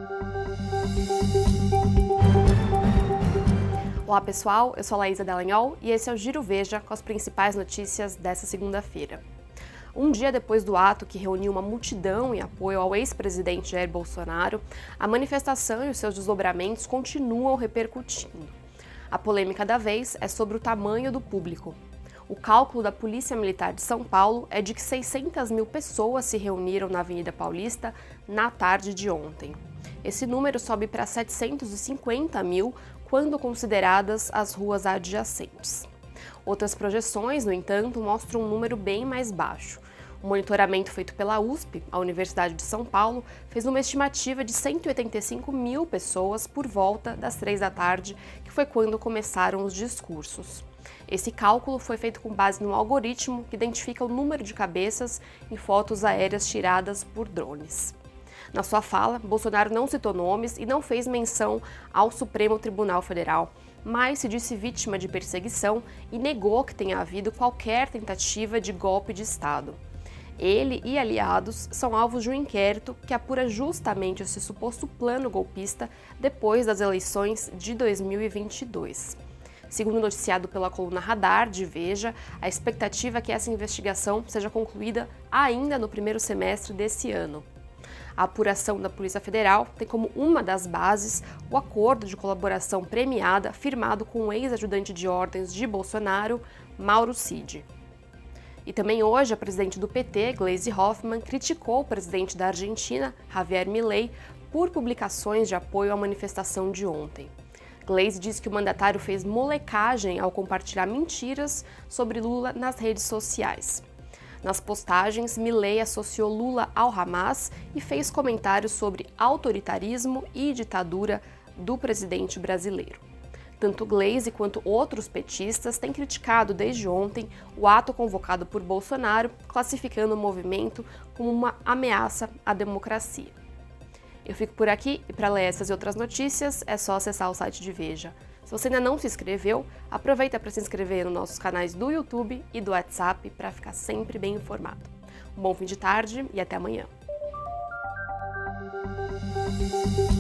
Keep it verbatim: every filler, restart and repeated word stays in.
Olá pessoal, eu sou a Laísa Dallagnol e esse é o Giro Veja com as principais notícias dessa segunda-feira. Um dia depois do ato que reuniu uma multidão em apoio ao ex-presidente Jair Bolsonaro, a manifestação e os seus desdobramentos continuam repercutindo. A polêmica da vez é sobre o tamanho do público. O cálculo da Polícia Militar de São Paulo é de que seiscentas mil pessoas se reuniram na Avenida Paulista na tarde de ontem. Esse número sobe para setecentos e cinquenta mil quando consideradas as ruas adjacentes. Outras projeções, no entanto, mostram um número bem mais baixo. O monitoramento feito pela U S P, a Universidade de São Paulo, fez uma estimativa de cento e oitenta e cinco mil pessoas por volta das três da tarde, que foi quando começaram os discursos. Esse cálculo foi feito com base no algoritmo que identifica o número de cabeças em fotos aéreas tiradas por drones. Na sua fala, Bolsonaro não citou nomes e não fez menção ao Supremo Tribunal Federal, mas se disse vítima de perseguição e negou que tenha havido qualquer tentativa de golpe de Estado. Ele e aliados são alvos de um inquérito que apura justamente esse suposto plano golpista depois das eleições de dois mil e vinte e dois. Segundo noticiado pela coluna Radar de Veja, a expectativa é que essa investigação seja concluída ainda no primeiro semestre desse ano. A apuração da Polícia Federal tem como uma das bases o acordo de colaboração premiada firmado com o ex-ajudante de ordens de Bolsonaro, Mauro Cid. E também hoje a presidente do P T, Gleisi Hoffmann, criticou o presidente da Argentina, Javier Milei, por publicações de apoio à manifestação de ontem. Gleisi diz que o mandatário fez molecagem ao compartilhar mentiras sobre Lula nas redes sociais. Nas postagens, Milei associou Lula ao Hamas e fez comentários sobre autoritarismo e ditadura do presidente brasileiro. Tanto Gleisi quanto outros petistas têm criticado desde ontem o ato convocado por Bolsonaro, classificando o movimento como uma ameaça à democracia. Eu fico por aqui e para ler essas e outras notícias é só acessar o site de Veja. Se você ainda não se inscreveu, aproveita para se inscrever nos nossos canais do YouTube e do WhatsApp para ficar sempre bem informado. Um bom fim de tarde e até amanhã.